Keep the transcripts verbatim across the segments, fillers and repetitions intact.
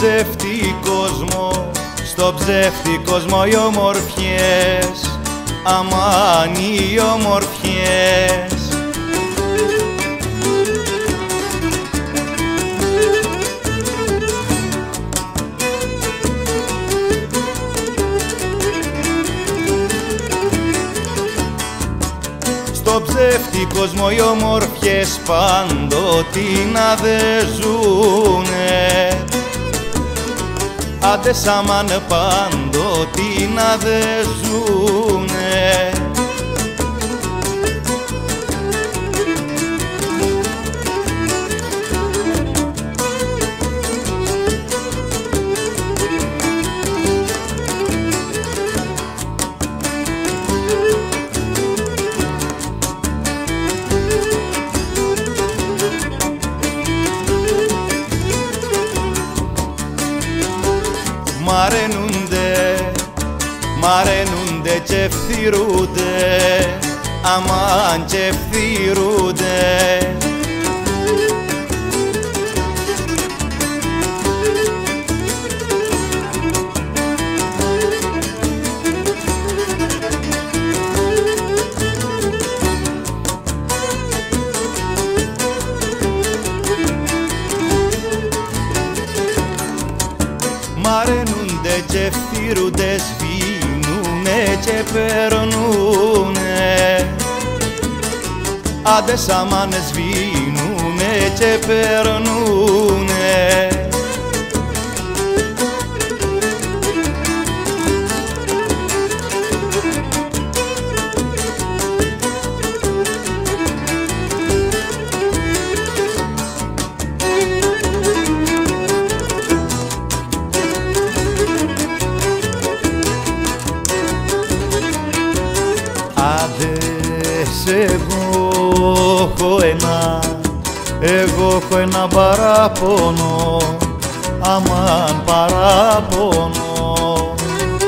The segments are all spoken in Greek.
ψεύτη κόσμο, στο ψεύτη κόσμο οι ομορφιές, αμάν οι ομορφιές. Στο ψεύτη κόσμο οι ομορφιές παντοτινά δε ζουνε, άντε σαμάν παντοτινά δε ζουνε. Μαραίνουνται, μαραίνουνται και φθυρούνται, αμάν και φθυρούνται. Μαραίνουνται και φθυρούνται, σβήνουνε και περνούνε, άντε σαμάν σβήνουνε και περνούνε. Εγώ έχω ένα, εγώ έχω ένα παράπονο, αμάν παράπονο.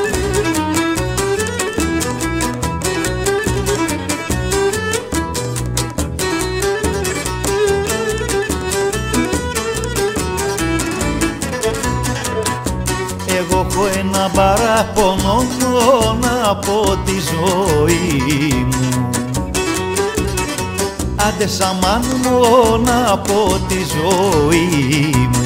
Εγώ έχω ένα παράπονο από τη ζωή μου, άντε σαμάν μόνο από τη ζωή μου.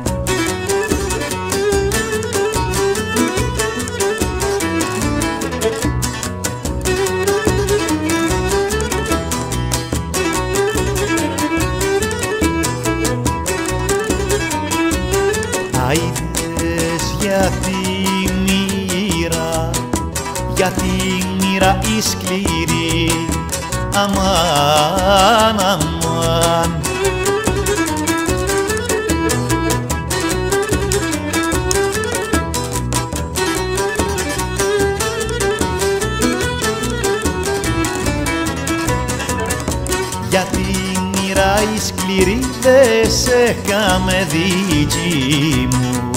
Άιδες για τη μοίρα, για τη μοίρα η σκληρή, αμάν, αμάν. Για τη μοίρα η σκληρή δε σε κάμε δική μου,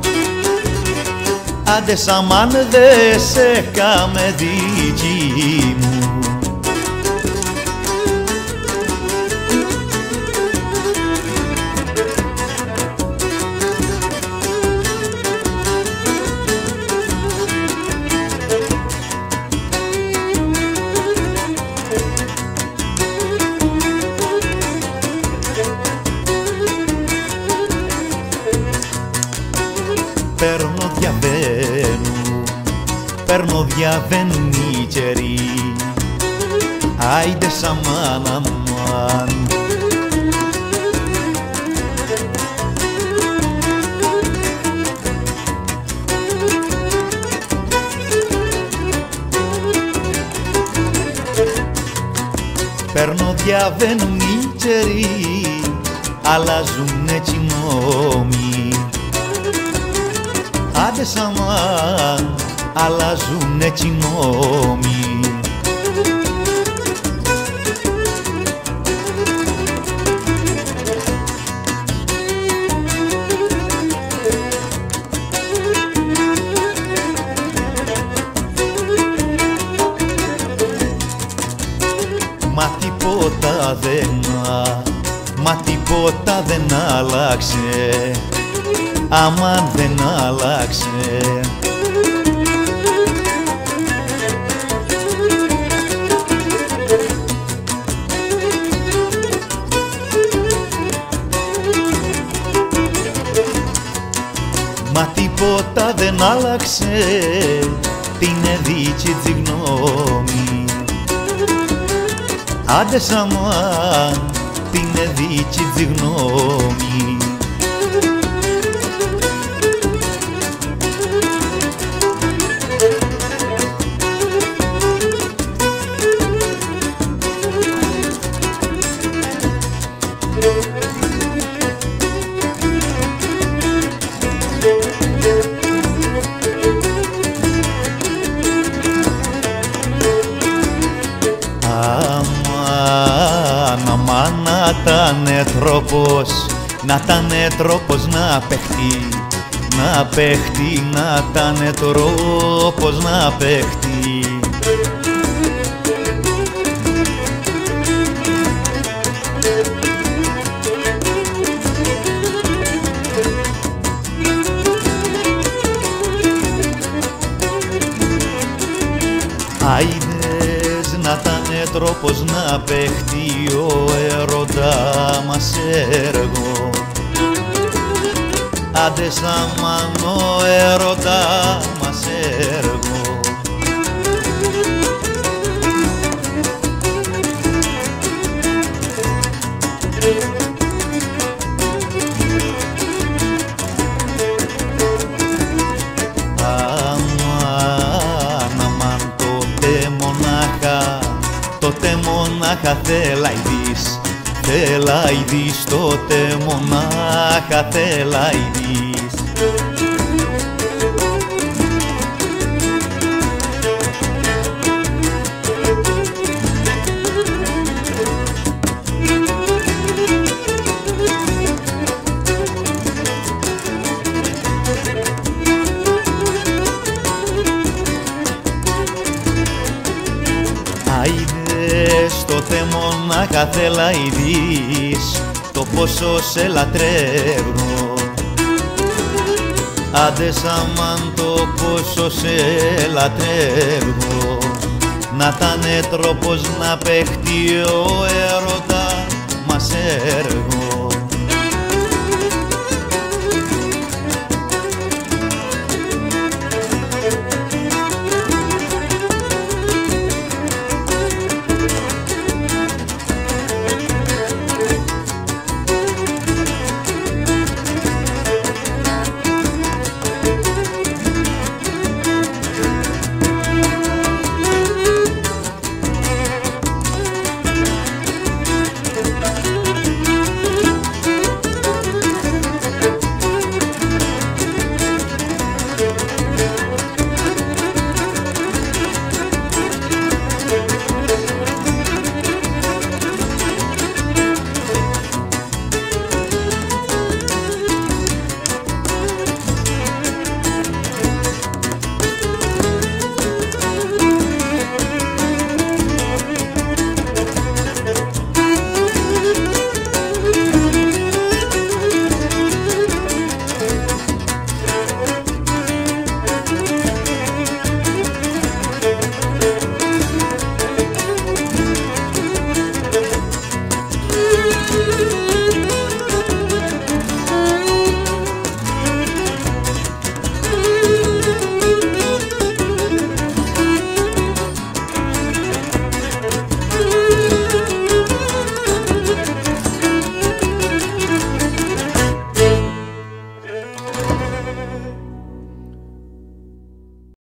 άντε σαμάν δε σε κάμε δική μου. Παίρνω διαβαίνουν, παίρνω διαβαίνουν οι καιροί, άιντε σαμάν, αμάν. Παίρνω διαβαίνουν οι καιροί, αλλάζουν έτσι νόμοι, άντε σαμάν, αλλάζουν έτσι νόμοι. Μα τίποτα δεν, μα τίποτα δεν άλλαξε, άμα δεν άλλαξε. Μα τίποτα δεν άλλαξε την δίκη τη γνώμη. Άντε σαμάν την δίκη τη γνώμη. Αμάν, αμάν, να τανε τρόπος, να τανε τρόπος να παιχτεί, να παιχτεί, να τανε τρόπος να παιχτεί. Άιδες να τανε τρόπος να παιχτεί ο έρωτα μας έργο. Άντε σαμάν ο έρωτα μας έργο. Τότε μονάχα θέλαηδείς, θέλαηδείς, τότε μονάχα θέλαηδείς. Άιδες, τότε μονάχα θέλαηδείς, το πόσο σε λατρεύω. Άντε σαμάν το πόσο σε λατρεύω. Να τανε τρόπος να παιχτεί ο έρωτα μας έργο.